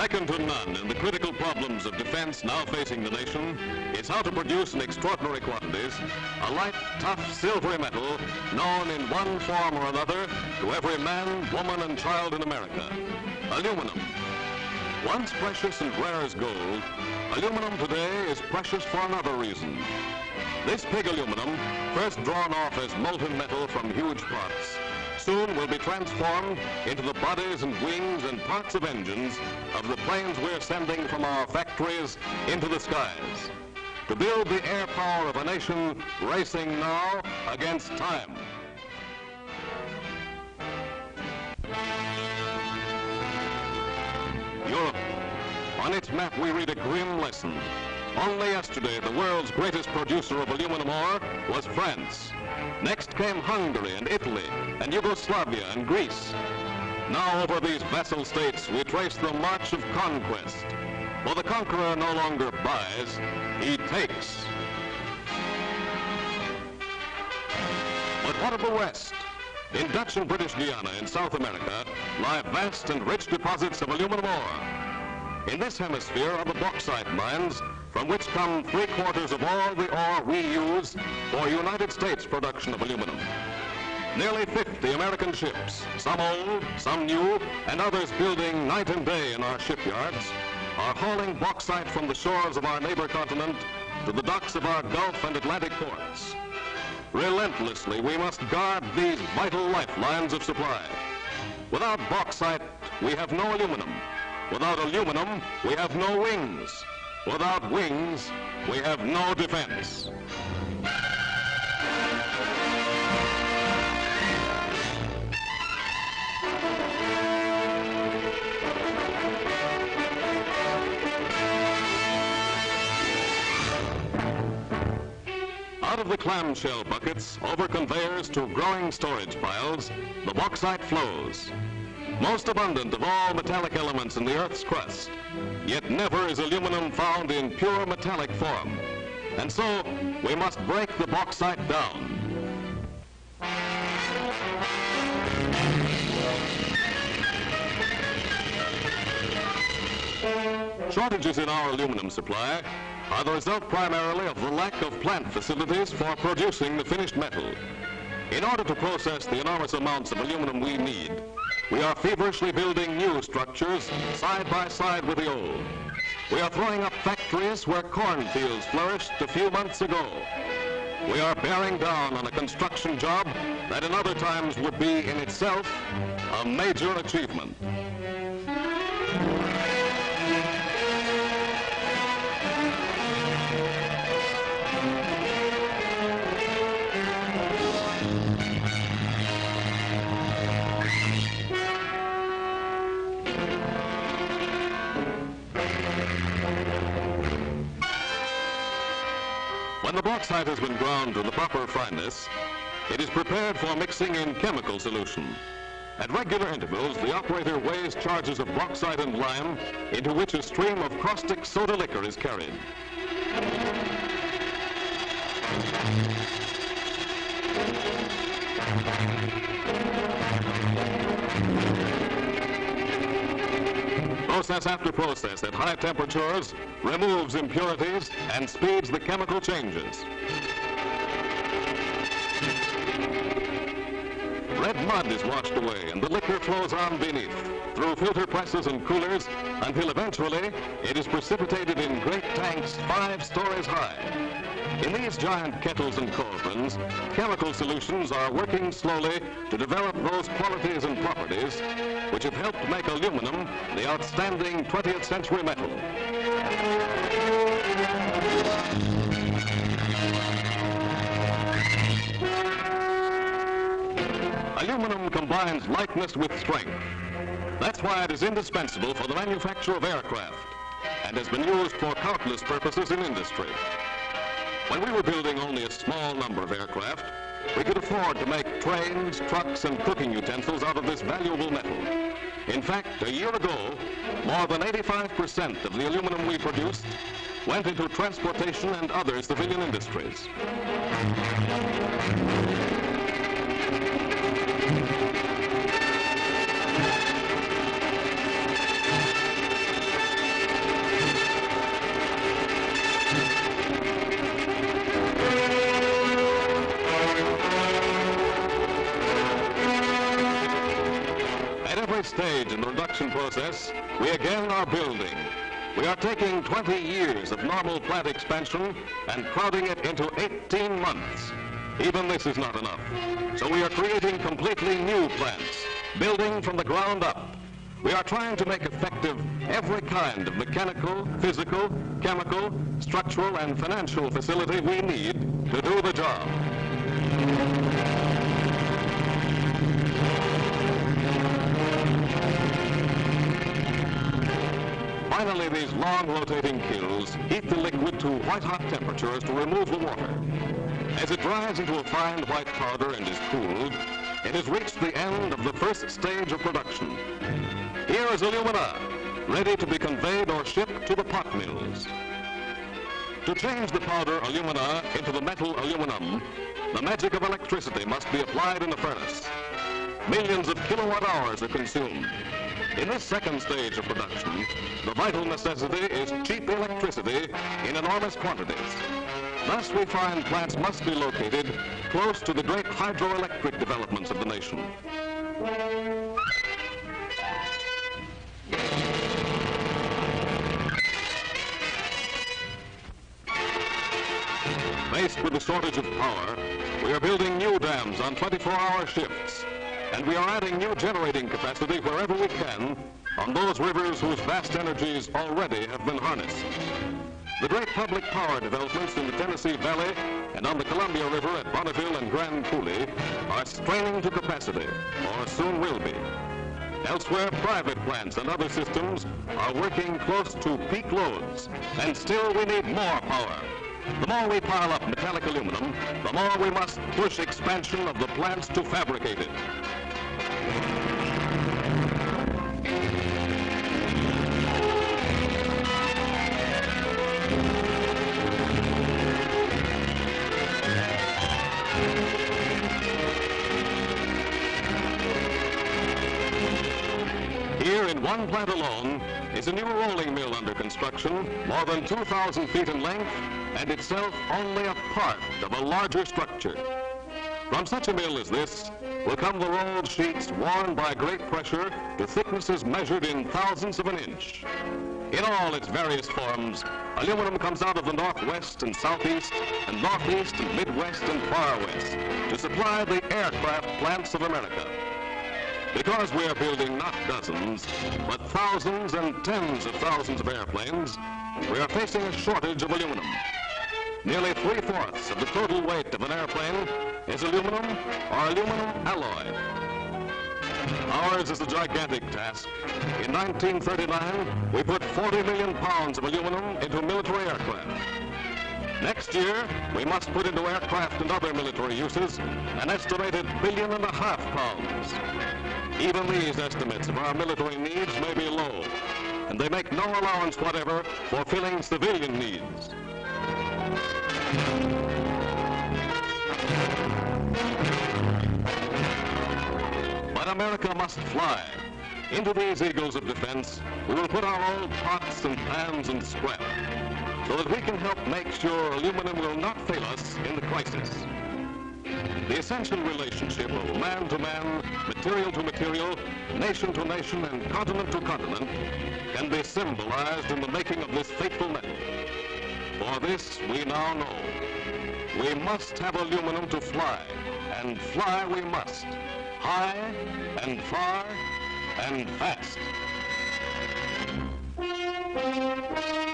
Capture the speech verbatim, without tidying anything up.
Second to none in the critical problems of defense now facing the nation is how to produce in extraordinary quantities a light, tough, silvery metal known in one form or another to every man, woman, and child in America: aluminum. Once precious and rare as gold, aluminum today is precious for another reason. This pig aluminum, first drawn off as molten metal from huge pots, soon will be transformed into the bodies and wings and parts of engines of the planes we're sending from our factories into the skies, to build the air power of a nation racing now against time. Europe. On its map we read a grim lesson. Only yesterday, the world's greatest producer of aluminum ore was France. Next came Hungary and Italy and Yugoslavia and Greece. Now over these vassal states we trace the march of conquest. For the conqueror no longer buys, he takes. But what of the West? In Dutch and British Guiana in South America lie vast and rich deposits of aluminum ore. In this hemisphere are the bauxite mines from which come three-quarters of all the ore we use for United States production of aluminum. Nearly fifty American ships, some old, some new, and others building night and day in our shipyards, are hauling bauxite from the shores of our neighbor continent to the docks of our Gulf and Atlantic ports. Relentlessly, we must guard these vital lifelines of supply. Without bauxite, we have no aluminum. Without aluminum, we have no wings. Without wings, we have no defense. Out of the clamshell buckets, over conveyors to growing storage piles, the bauxite flows. Most abundant of all metallic elements in the Earth's crust, yet never is aluminum found in pure metallic form. And so, we must break the bauxite down. Shortages in our aluminum supply are the result primarily of the lack of plant facilities for producing the finished metal. In order to process the enormous amounts of aluminum we need, we are feverishly building new structures side by side with the old. We are throwing up factories where cornfields flourished a few months ago. We are bearing down on a construction job that in other times would be in itself a major achievement. When the bauxite has been ground to the proper fineness, it is prepared for mixing in chemical solution. At regular intervals, the operator weighs charges of bauxite and lime into which a stream of caustic soda liquor is carried. Process after process at high temperatures removes impurities and speeds the chemical changes. Red mud is washed away and the liquor flows on beneath through filter presses and coolers until eventually it is precipitated in great tanks five stories high. In these giant kettles and cauldrons, chemical solutions are working slowly to develop those qualities and properties which have helped make aluminum the outstanding twentieth century metal. Aluminum combines lightness with strength. That's why it is indispensable for the manufacture of aircraft and has been used for countless purposes in industry. When we were building only a small number of aircraft, we could afford to make trains, trucks, and cooking utensils out of this valuable metal. In fact, a year ago, more than eighty-five percent of the aluminum we produced went into transportation and other civilian industries. this stage in the reduction process, we again are building. We are taking twenty years of normal plant expansion and crowding it into eighteen months. Even this is not enough. So we are creating completely new plants, building from the ground up. We are trying to make effective every kind of mechanical, physical, chemical, structural, and financial facility we need to do the job. Finally, these long rotating kilns heat the liquid to white-hot temperatures to remove the water. As it dries into a fine white powder and is cooled, it has reached the end of the first stage of production. Here is alumina, ready to be conveyed or shipped to the pot mills. To change the powder alumina into the metal aluminum, the magic of electricity must be applied in the furnace. Millions of kilowatt hours are consumed. In this second stage of production, the vital necessity is cheap electricity in enormous quantities. Thus, we find plants must be located close to the great hydroelectric developments of the nation. Faced with the shortage of power, we are building new dams on twenty-four hour shifts, and we are adding new generating capacity wherever we can on those rivers whose vast energies already have been harnessed. The great public power developments in the Tennessee Valley and on the Columbia River at Bonneville and Grand Coulee are straining to capacity, or soon will be. Elsewhere, private plants and other systems are working close to peak loads, and still we need more power. The more we pile up metallic aluminum, the more we must push expansion of the plants to fabricate it. Here in one plant alone is a new rolling mill under construction, more than two thousand feet in length, and itself only a part of a larger structure. From such a mill as this will come the rolled sheets worn by great pressure to thicknesses measured in thousandths of an inch. In all its various forms, aluminum comes out of the northwest and southeast and northeast and midwest and far west to supply the aircraft plants of America. Because we are building not dozens, but thousands and tens of thousands of airplanes, we are facing a shortage of aluminum. Nearly three-fourths of the total weight of an airplane is aluminum or aluminum alloy. Ours is a gigantic task. In nineteen thirty-nine, we put forty million pounds of aluminum into military aircraft. Next year, we must put into aircraft and other military uses an estimated billion and a half pounds. Even these estimates of our military needs may be low, and they make no allowance whatever for filling civilian needs. But America must fly. Into these eagles of defense, we will put our old pots and pans and scrap, so that we can help make sure aluminum will not fail us in the crisis. The essential relationship of man to man, material to material, nation to nation, and continent to continent can be symbolized in the making of this fateful metal. For this we now know. We must have aluminum to fly, and fly we must, high and far and fast.